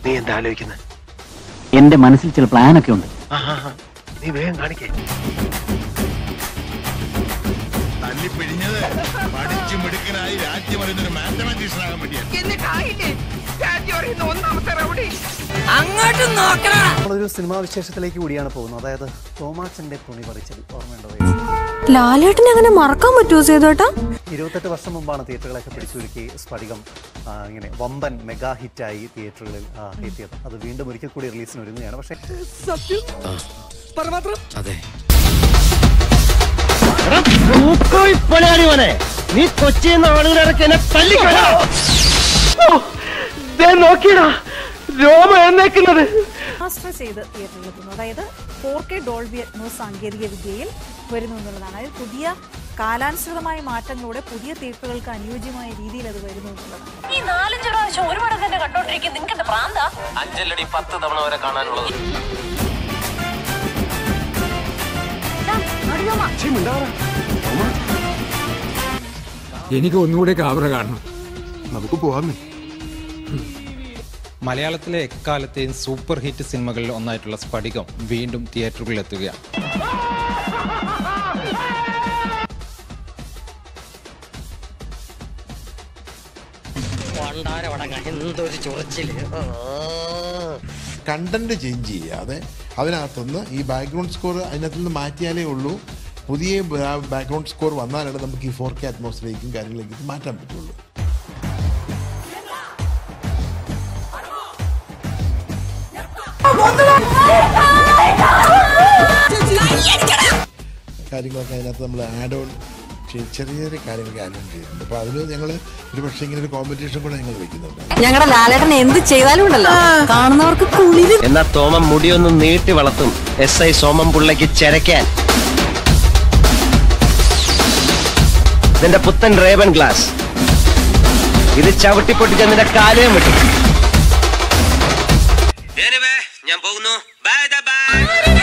നീ എന്താ ആലോചിക്കുന്നത്? എന്റെ മനസ്സിൽ ചില പ്ലാനൊക്കെ ഉണ്ട്. നീ വേഗം കാണിക്കേ. തല്ലിപ്പിഴിഞ്ഞത് പഠിച്ചു മിടുക്കനായി രാജ്യം അറിയുന്നൊരു മാത്തമാറ്റീഷ്യനാകാൻ പറ്റിയ നമ്മളൊരു സിനിമാ വിശേഷത്തിലേക്ക് കൂടിയാണ് പോകുന്നത്. അതായത് തോമാച്ചന്റെ തുണി പറിച്ചത് ഓർമ്മയുണ്ടോ? ലാലേട്ടനെ അങ്ങനെ മറക്കാൻ പറ്റുമോ സേതുവേട്ടാ? 28 വർഷം മുമ്പാണ് തിയേറ്ററുകളൊക്കെ പിടിച്ചൊരുക്കി സ്പടികം ഇങ്ങനെ വമ്പൻ മെഗാ ഹിറ്റായി തിയേറ്ററുകളിൽ എത്തിയത്. അത് വീണ്ടും ഒരിക്കൽ കൂടി റിലീസിന് ഒരുങ്ങുകയാണ്. പക്ഷേ നീ കൊച്ചിയിൽ ആളുകളിറക്കി എന്നെ തല്ലിക്കോടാ. നോക്കിയടാ രോമ എഴുന്നേക്കുന്നത്. ചെയ്ത് തിയേറ്ററിലെത്തുന്നു. അതായത് 4K ഡോൾബി അറ്റ്മോസ് സാങ്കേതിക വിദ്യയിൽ വരുന്നു എന്നുള്ളതാണ്. അതായത് പുതിയ കാലാനുസൃതമായ മാറ്റങ്ങളോടെ പുതിയ തിയേറ്ററുകൾക്ക് അനുയോജ്യമായ രീതിയിൽ അത് വരുന്നു എന്നുള്ളതാണ്. ഈ 4-5 പ്രാവശ്യം ഒരു പടം തന്നെ കണ്ടോണ്ടിരിക്കും. നിങ്ങൾക്ക് പ്രാന്താ? 5 10 തവണ വരെ കാണാനുള്ളത്. എനിക്ക് ഒന്നുകൂടെ ക്യാമറ കാണണം. നമുക്ക് പോവാന്നേ. മലയാളത്തിലെ എക്കാലത്തെയും സൂപ്പർ ഹിറ്റ് സിനിമകളിൽ ഒന്നായിട്ടുള്ള സ്പടികം വീണ്ടും തിയേറ്ററുകളിൽ എത്തുകയാണ്. കണ്ടന്റ് ചേഞ്ച് ചെയ്യാതെ അതിനകത്തുനിന്ന് ഈ ബാക്ക്ഗ്രൗണ്ട് സ്കോർ അതിനകത്ത് നിന്ന് മാറ്റിയാലേ ഉള്ളൂ. പുതിയ ബാക്ക്ഗ്രൗണ്ട് സ്കോർ വന്നാലാണ് നമുക്ക് ഈ 4K അറ്റ്മോസ്ഫിയറിലേക്കും കാര്യങ്ങളിലേക്കും മാറ്റാൻ പറ്റുള്ളൂ. കാര്യങ്ങളൊക്കെ അതിനകത്ത് നമ്മൾ ആഡ് ഓൺ ചെറിയ ചെറിയ കാര്യങ്ങളൊക്കെ ആഡ് ഓൺ ചെയ്യുന്നുണ്ട്. അപ്പോൾ അതിന് ഞങ്ങൾ ഒരു പക്ഷേ ഇങ്ങനെ ഒരു കോമ്പറ്റീഷൻ കൂടെ ഞങ്ങൾ വെക്കുന്നുണ്ട്. ഞങ്ങളുടെ ലാലേട്ടൻ എന്ത് ചെയ്താലും ഉണ്ടല്ലോ കാണുന്നവർക്ക് കുളിരും. എന്നാ തോമം മുടിയൊന്നും നീട്ടി വളർത്തും. SI സോമം പുള്ളയ്ക്ക് ചെരക്കാൻ നിന്റെ പുത്തൻ റേവൻ ഗ്ലാസ് ഇത് ചവിട്ടിപ്പൊട്ടിച്ച നിന്റെ കാലയും വിട്ടു. ഞാൻ പോകുന്നു. ബൈ.